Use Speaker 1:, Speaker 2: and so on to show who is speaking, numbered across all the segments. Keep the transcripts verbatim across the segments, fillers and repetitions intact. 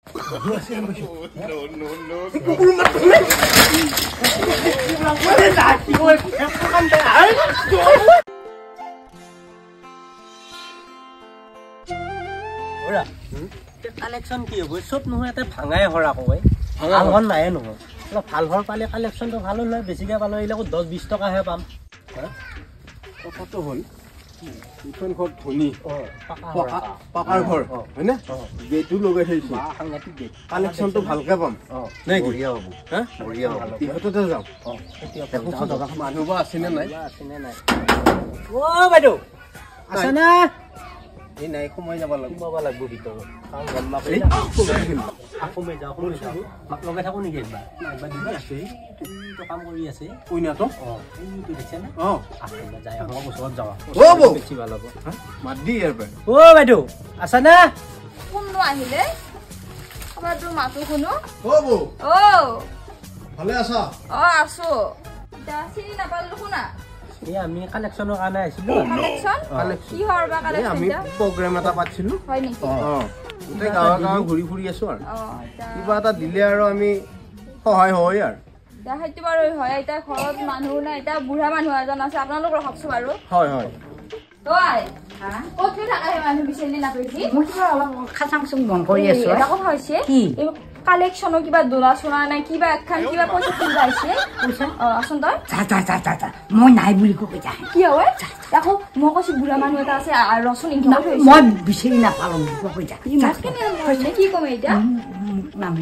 Speaker 1: Collection কি হ'ব চব নহয় এটা ভাঙাই হৰা কয় ভাল হল নাই নহয় অলপ ভাল হল পালে কালেকশ্যনটো ভাল নহয় বেছিকৈ পালে এইবিলাকো দহ বিছ টকাহে পাম
Speaker 2: কথাটো হ'ল ইখন ঘৰ ধনী পাকাৰ ঘৰ হয় না গেটো লগাই থৈছো
Speaker 1: সাংঘাতিক গেট
Speaker 2: কালেকশ্যনটো ভালকে পাম নাই
Speaker 1: বঢ়িয়া হ'ব
Speaker 2: হা
Speaker 1: বঢ়িয়া হ'ব
Speaker 2: ইহঁততে যাওঁ মানুহ বা আছেনে নাই
Speaker 1: আছেনে নাই অ' বাইদেউ আছে না
Speaker 2: এই নাই সোমাই যাব লাগিব
Speaker 1: সোমাব লাগিব ভিতৰত কাৰণ গম নাপাই সোমাই যাওঁ সোমাই যাওঁ মাক লগাই থাকোঁ নেকি একবাৰ একবাৰ দিবা আছে কাম কৰি আছে
Speaker 2: কইনাটো
Speaker 1: অঁ এইটো দেখিছে না
Speaker 2: অঁ
Speaker 1: আছে যায় আমাৰ ওচৰত যাওঁ বেছি ভাল হ'ব
Speaker 2: মাত দি ইয়াৰ পৰা
Speaker 1: অ' বাইদেউ আছে না
Speaker 3: কোননো আহিলে আমাৰ তোৰ মাতো শুনো
Speaker 2: অ' বৌ
Speaker 3: অ'
Speaker 2: ভালে আছা
Speaker 3: অ' আছো চিনি নাপালো শুনা
Speaker 1: এই আমি কালেকশ্যনৰ কাৰণে আহিছিলোঁ
Speaker 3: কালেকশ্যন কিহৰ বা কালেকশ্যন
Speaker 2: আমি প্ৰগ্ৰাম এটা পাতিছিলোঁ
Speaker 3: হয় নেকি
Speaker 2: অঁ গোটেই গাঁৱে গাঁৱে ঘূৰি ফুৰি আছো আৰু কিবা এটা দিলে আৰু আমি সহায় হয় আৰু
Speaker 3: সেইটো বাৰু হয় এতিয়া ঘৰত মানুহ নাই এতিয়া বুঢ়া মানুহ এজন আছে আপোনালোক ৰখাকচোন বাৰু
Speaker 2: হয় হয়
Speaker 3: তই ক'ত থাকা সেই মানুহ বিচাৰি নাপাইছি
Speaker 4: মই কিবা অলপ খাচাং চুং মন কৰি আছো
Speaker 3: এটা কথা হৈছে কালেকশ্যনৰ কিবা দোলা চোলা নাই কিবা এখন কিবা পইচা খুন্দা আহিছে পইচা অঁ আচোন তই
Speaker 4: যা যা যা যা যা মই নাই বুলি কৈ যা
Speaker 3: কি হয় আকৌ মই কৈছো বুঢ়া মানুহ এটা আছে ৰচোন
Speaker 4: মই বিচাৰি নাপালোঁ কৈ যা
Speaker 3: কি কম এতিয়া
Speaker 4: নামি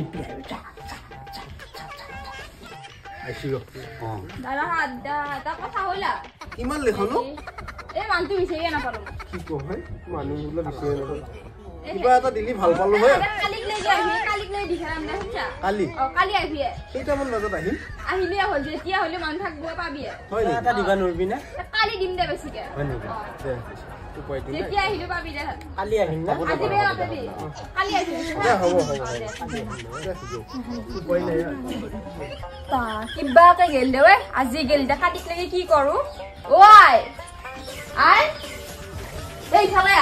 Speaker 3: দাদা এটা কথা হ'লা
Speaker 2: কিমান লেখনো
Speaker 3: এই মানুহটো বিচাৰিয়ে নাপালো
Speaker 2: কি কয় মানুহবিলাক বিচাৰি নাপালো কিবা এটা দিলি ভাল পালো হয়
Speaker 3: কালিক লৈ যাবি কালিক লৈ দিখাম না হচ্ছা
Speaker 2: কালি
Speaker 3: অ কালি আহিবি
Speaker 2: কেইটামান বজাত আহিম
Speaker 3: আহিলে হ'ল যেতিয়া হ'লে মানুহ থাকব পাবি
Speaker 2: হয় নি
Speaker 1: এটা দিবা নৰবি না
Speaker 3: কালি দিম দে বেছিকে
Speaker 1: হয় নেকি
Speaker 2: উপায় দি
Speaker 3: যেতিয়া আহিলে পাবি দে
Speaker 1: কালি আহিম না
Speaker 3: আজি বেয়া পাবি কালি আহিবি
Speaker 2: দে হ'ব হ'ব উপায় নাই
Speaker 3: তা কিবা এটা গেল দে ঐ আজি গেল দে কাটিক লাগি কি কৰো ওই আই এই খালা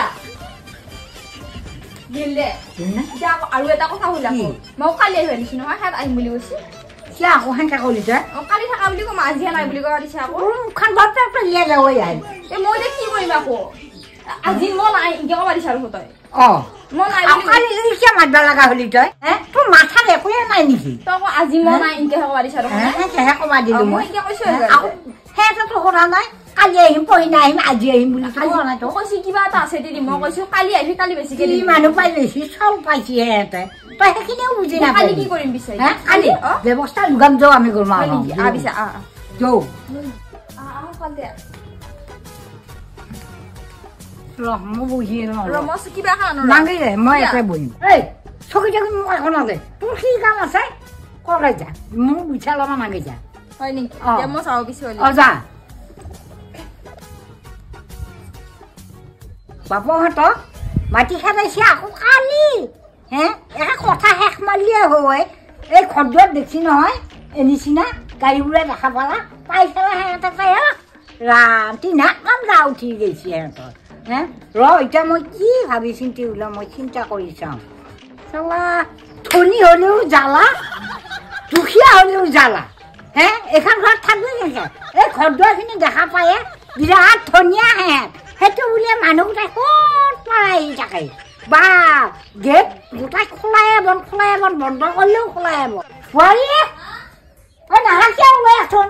Speaker 3: গেলে যা আৰু এটা কথা হ'লা মই কালি আহিব দিছি নহয় হাত আহিম বুলি কৈছি
Speaker 4: কিয় আকৌ সেনেকৈ কৰিলি তই
Speaker 3: কালি থাকা বুলি কম আজিহে নাই বুলি কোৱা দিছে আকৌ
Speaker 4: খান বাপে লিয়াই যাব ইয়াৰ
Speaker 3: এই মই এতিয়া কি কৰিম আকৌ আজি মই নাই ইনকে ক'ব দিছে আৰু তই
Speaker 4: অঁ
Speaker 3: মই নাই
Speaker 4: কালি কিয় মাতিব লগা হ'লি তই তোৰ মাথাত একোৱে নাই নেকি
Speaker 3: তই আকৌ আজি মই নাই ইনকে ক'ব দিছে আৰু
Speaker 4: সেনেকৈহে ক'ব দিলোঁ মই
Speaker 3: ইনকে কৈছো
Speaker 4: আকৌ সেহেঁতেতো কৰা নাই কালি আহিম পৰহিনা আহিম আজি আহিম বুলি কোৱা নাই তো
Speaker 3: কৈছি কিবা এটা আছে দিদি মই কৈছো কালি আহিবি কালি বেছিকে
Speaker 4: কি মানুহ পাই লৈছি চাউল পাইছি সেহেঁতে তই সেইখিনিও বুজি নাপাবি
Speaker 3: কালি কি কৰিম বিচাৰি
Speaker 4: কালি ব্যৱস্থা যোগান যাওঁ আমি কৰিম
Speaker 3: আবিছা
Speaker 4: যাওঁ ৰহ মই বহি নাগি দে মই ইয়াতে বহিম এই চকী চকী মোক একো নাদে তোৰ কি কাম আছে কৰাই যা মোক বুজা ল'বা নাগি যা
Speaker 3: হয় নেকি মই চাব বিচাৰি
Speaker 4: অ যা বাপহঁতক মাটি খেদাইছে আকৌ কালি হে একে কথা শেষ মাৰিলে হয় এই খদ্দত দেখছি নহয় এই নিচিনা গাড়ীবোৰে দেখা পালা পাই পেলাই সিহঁতে পাই ৰাম তিনাক কাম গা উঠি গৈছে সিহঁতৰ হে ৰ এতিয়া মই কি ভাবি চিন্তি ওলাম মই চিন্তা কৰি চাওঁ চালা ধনী হ'লেও জ্বালা দুখীয়া হ'লেও জ্বালা হে এইখন ঘৰত থাকবি নেকি এই খদ্দৰখিনি দেখা পায়ে বিৰাট ধনীয়া হেঁত সেইটো বুলিয়ে মানুহকেইটাই ক'ত পাই আহি থাকে বা গেট গোটাই খোলাই বন খোলাই বন বন্ধ কৰিলেও খোলাই আব বোৱাৰী তই নাহাকিয়া ওলাই আছোন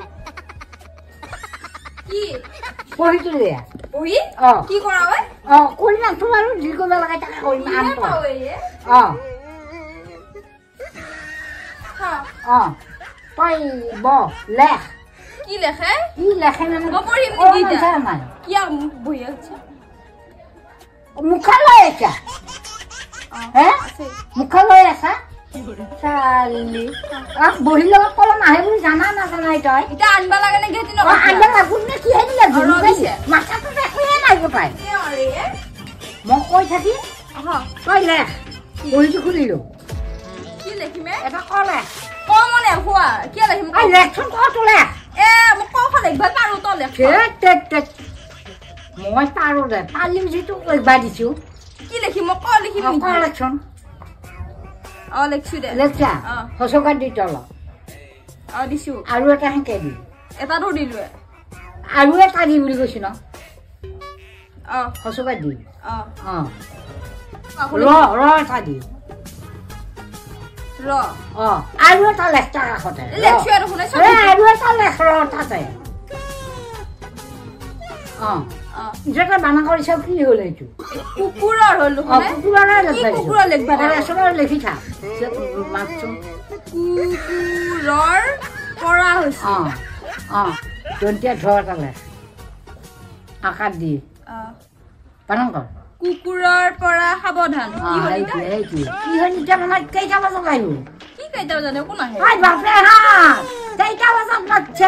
Speaker 3: কি
Speaker 4: পঢ়িটো দে
Speaker 3: পঢ়ি
Speaker 4: অ
Speaker 3: কি কৰা হয়
Speaker 4: অ কৰি নাথো আৰু যি কৰিব লাগে তাকে কৰিম আনটো অ অ তই ব লেখ
Speaker 3: কি লেখে
Speaker 4: কি লেখে মানে
Speaker 3: মই পঢ়িম নেকি কি বহি আছে
Speaker 4: মুখালয় আছা হে মুখালয় আছা চালি বহি লগত কলম আহে বুলি জানা নাজানাই তই
Speaker 3: এতিয়া আনবা লাগে নে গেটি
Speaker 4: নকৰা আনবা লাগব নে কি হেৰি লাগব মাথাটো একোৱে নাই গোটাই মই কৈ থাকি তই লেখ বহিটো খুলিলো
Speaker 3: কি লেখিমে
Speaker 4: এটা কলে
Speaker 3: ক মনে হোৱা কি লেখিম
Speaker 4: আই লেখচোন কত লেখ
Speaker 3: এ মোক ক লিখবা পাৰো তো লেখ
Speaker 4: মই পাৰো দে পাৰিম যিটো লিখবা দিছো
Speaker 3: কি লিখিম মই ক লিখিম
Speaker 4: ক লেখচোন
Speaker 3: অ অ লেখছো দে
Speaker 4: লেখছা
Speaker 3: অ
Speaker 4: হচকাত দি তল
Speaker 3: অ দিছো
Speaker 4: আৰু এটা হেকে দি
Speaker 3: এটা ধৰ দিলো
Speaker 4: আৰু এটা দি বুলি কৈছো ন
Speaker 3: অ
Speaker 4: হচকাত দি
Speaker 3: অ
Speaker 4: অ
Speaker 3: আকৌ
Speaker 4: ৰ ৰ এটা দি
Speaker 3: ৰ
Speaker 4: অ আৰু এটা লেখটা কাষতে
Speaker 3: লেখছো আৰু শুনে
Speaker 4: এ আৰু এটা লেখ ৰ তাতে অ
Speaker 3: অ
Speaker 4: যেটা বানা কৰিছ কি হ'ল এইটো
Speaker 3: কুকুৰৰ হল
Speaker 4: অ
Speaker 3: শুনে
Speaker 4: কুকুৰৰ
Speaker 3: কি কুকুৰৰ লিখবা দে
Speaker 4: এসনৰ লিখি থাক মাছটো
Speaker 3: কুকুৰৰ পৰা হৈছে
Speaker 4: অ অ তন্তিয়া ধৰ এটা লেখ আকার দি
Speaker 3: অ
Speaker 4: পালন কৰ
Speaker 3: কুকুৰৰ পৰা সাৱধান
Speaker 4: অ
Speaker 3: কি হ'ল
Speaker 4: এইটো
Speaker 3: এটা
Speaker 4: এইটো কি হ'ল এতিয়া মানে কেইটা বজাত আহিব
Speaker 3: কি কেইটা জানে কোন আহে
Speaker 4: আই বাপৰে হা কেইটা বজাত বাচ্চা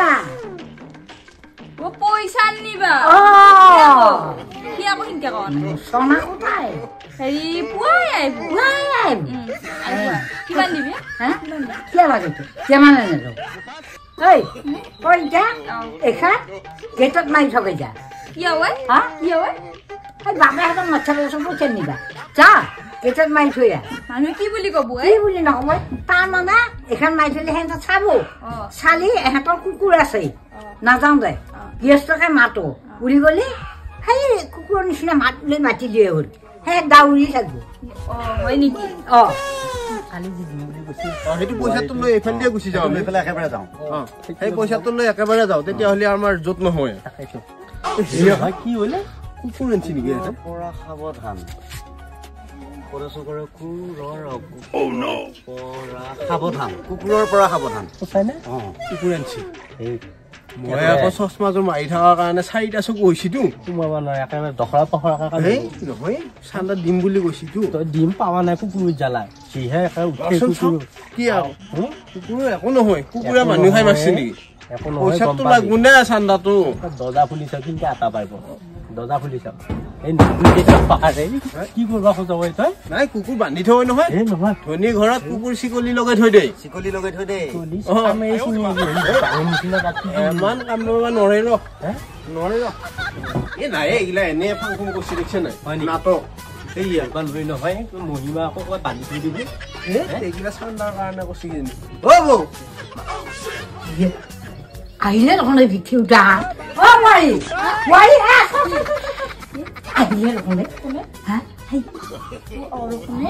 Speaker 3: ও পইচা নিবা
Speaker 4: অ
Speaker 3: কি আকৌ হিনকে কন
Speaker 4: সোনা কোথায়
Speaker 3: হেৰি পুৱাই আহিব
Speaker 4: নাই আহিব
Speaker 3: উম, আহিব কিমান দিবি
Speaker 4: হা কি লাগে তো কেমান আনিলো এই কই যা এখা গেটত মাৰি থকে যা
Speaker 3: কি হয়
Speaker 4: হা
Speaker 3: কি হয়
Speaker 4: এই বাপৰে হাতত মাথা বছৰ পইচা নিবা যা গেটত মাৰি থৈ আ
Speaker 3: মানুহ কি বুলি কব
Speaker 4: কি বুলি নকব তাৰ মানে এখন মাৰি থলে সিহঁতে চাব
Speaker 3: অ
Speaker 4: চালি এহঁতৰ কুকুৰ আছে
Speaker 3: অ
Speaker 4: নাযাওঁ দে
Speaker 3: অ
Speaker 4: গৃহস্থকে মাতো উৰি গলি সেই কুকুৰৰ নিচিনা মাত লৈ মাতি দিয়ে হ'ল সেই দাউৰি থাকব
Speaker 3: অ হয় নেকি
Speaker 4: অ
Speaker 1: কালি যি দিম বুলি কৈছিল
Speaker 2: অ সেইটো পইচাটো লৈ এইফালে দিয়ে গুচি যাওঁ
Speaker 1: লৈ পেলাই একেবাৰে যাওঁ
Speaker 2: অ সেই পইচাটো লৈ একেবাৰে যাওঁ তেতিয়াহ'লে আমাৰ য'ত নহয়
Speaker 1: তাকেইতো হেৰি হয় কি হ'লে
Speaker 2: কুকুৰ আনিছি নেকি ইয়াতে
Speaker 1: পৰা সাৱধান সাৱধান
Speaker 2: কুকুৰৰ পৰা সাৱধান
Speaker 1: সঁচাইনে
Speaker 2: অ কুকুৰ আনিছি
Speaker 1: এই
Speaker 2: মই আকৌ চশমাযোৰ মাৰি থকাৰ কাৰণে চাৰিটা চকু হৈছিতো
Speaker 1: সোমাব নোৱাৰে একেবাৰে দখৰা পখৰাকে
Speaker 2: এই নহয় চান্দা দিম বুলি কৈছিতো
Speaker 1: তই ডিম পাৱা নাই কুকুৰ জ্বালাই সিহে একেবাৰে উঠে কুকুৰ
Speaker 2: কি আৰু কুকুৰ একো নহয় কুকুৰে
Speaker 1: একো
Speaker 2: মানুহ খাই
Speaker 1: নহয়।
Speaker 2: মাৰছি নেকি
Speaker 1: একো নহয় গম
Speaker 2: পইচাটো
Speaker 1: পাবি।
Speaker 2: লাগব নে চান্দাটো
Speaker 1: দৰ্জা খুলিছ কিন্তু আটা পাৰিব দৰ্জা খুলিছ এই নতুনকে পাহাৰে কি কৰিব খোজ তই
Speaker 2: নাই কুকুৰ বান্ধি থয় নহয়
Speaker 1: এই নহয়
Speaker 2: ধনী ঘৰত কুকুৰ চিকলি লগাই থৈ দে
Speaker 5: চিকলি লগাই থৈ দে
Speaker 1: চল্লিছ
Speaker 2: অ।
Speaker 1: কামে চিনি ডাঙৰ নিচিনা তাত কি কৰিবি?
Speaker 2: ইমান কাম কৰিব নোৱাৰে ৰ
Speaker 1: হে?
Speaker 2: নোৱাৰে ৰ এই নাই এইগিলা এনে ফাং ফুং কৰিছে দেখিছে নাই
Speaker 1: হয় নেকি?
Speaker 2: নাটক
Speaker 1: এই ইয়াৰপৰা লৈ নহয় তোৰ মহিমা আকৌ ক'ৰবাত বান্ধি থৈ দিবি
Speaker 2: এইগিলা চান্দাৰ কাৰণে কৈছে কিজানি অ' বৌ
Speaker 4: আহিলে দেখোন এই বিঠি উঠা অ মাৰি মাৰি আহিলে দেখোন কোনে হা হেই
Speaker 3: আৰু কোনে